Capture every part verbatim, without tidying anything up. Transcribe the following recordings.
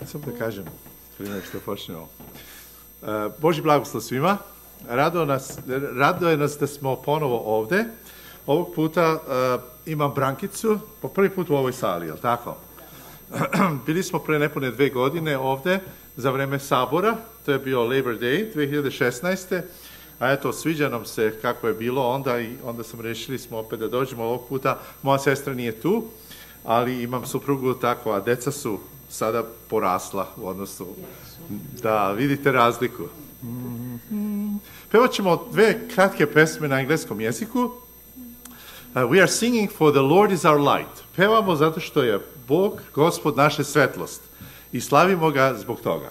Samo da kažem, prije nego što počnemo. Božji blagoslov svima. Raduje nas, raduje nas da smo ponovo ovde. Ovog puta uh, imam Brankicu, po prvi put u ovoj sali, jel tako? Bili smo pre nepune dve godine ovde za vreme sabora, to je bio Labor Day dve hiljade šesnaeste. A eto, sviđa nam se kako je bilo onda i onda sam rešili smo opet da dođemo ovog puta. Moja sestra nije tu, ali imam suprugu tako, a deca su sada porasla u odnosu da vidite razliku. Pevat ćemo dve kratke pesme na engleskom jeziku. Uh, we are singing for the Lord is our light. Pevamo zato što je Bog, Gospod, naša svetlost. I slavimo ga zbog toga.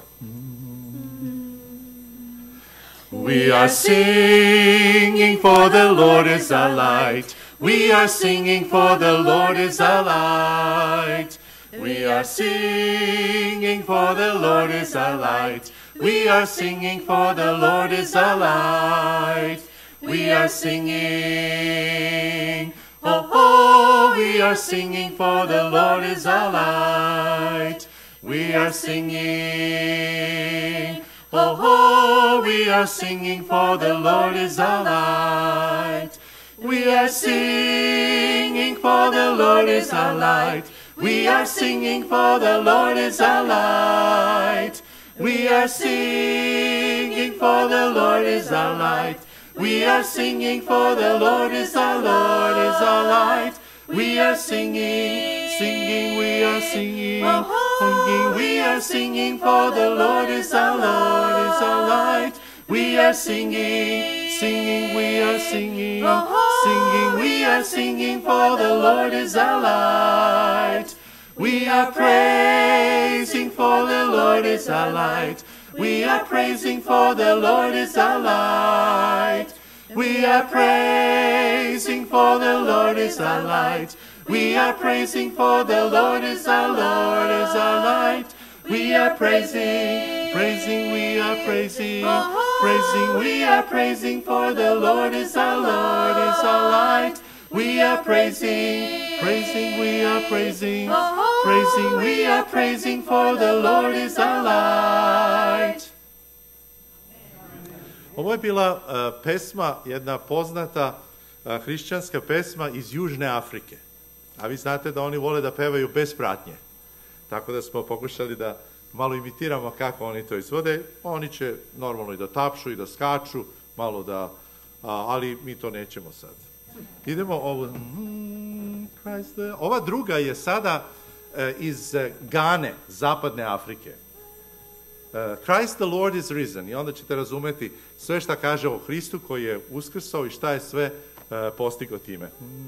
We are singing for the Lord is our light. We are singing for the Lord is our light. We are singing for the Lord is our light. We are singing for the Lord is our light. We are singing, oh, oh, we are singing for the Lord is our light. We are singing, oh, oh, we are singing for the Lord is our light. We are singing for the Lord is our light. We are singing for the Lord is our light. We are singing for the Lord is our light. We are singing for the Lord is our Lord is our light. We are singing, singing, we are singing, singing, we are singing for the Lord is our Lord is our light. We are singing, singing, we are singing, singing, we are singing for the Lord is our light. We are praising for the Lord is our light. We are praising for the Lord is our light. We are praising for the Lord is our light. We are praising for the Lord is our Lord is our light. We are praising, praising, we are praising, praising, we are praising for the Lord is our Lord is our light. We are praising, praising, we are praising, praising, we are praising for the Lord is our light. Ovo je bila uh, pesma, jedna poznata uh, hrišćanska pesma iz Južne Afrike. A vi znate da oni vole da pevaju bez pratnje. Tako da smo pokušali da malo imitiramo kako oni to izvode. Oni će normalno i da tapšu i da skaču, malo da, uh, ali mi to nećemo sad. Idemo ovu. Ova druga je sada uh, iz Gane, zapadne Afrike. Uh, Christ the Lord is risen. I onda ćete razumeti sve šta kaže o Hristu koji je uskrsao i šta je sve uh, postigao time.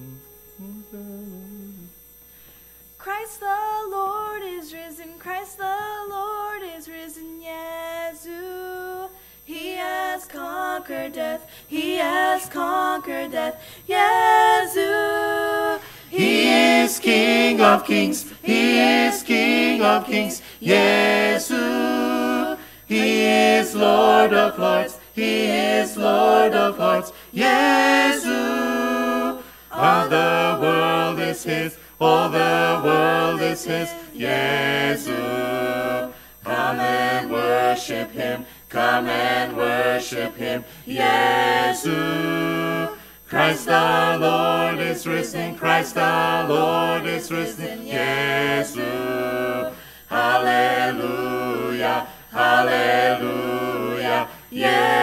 Christ the Lord is risen, Christ the Lord is risen, Yesu. He has conquered death, He has conquered death, Yesu. He is King of kings, He is King of kings, Yesu. He is Lord of lords, He is Lord of lords, Yesu. All the world is His, all the world is His, Yesu. Come and worship Him, come and worship Him, Yesu. Christ the Lord is risen, Christ the Lord is risen, Yesu. Hallelujah, hallelujah, Yesu.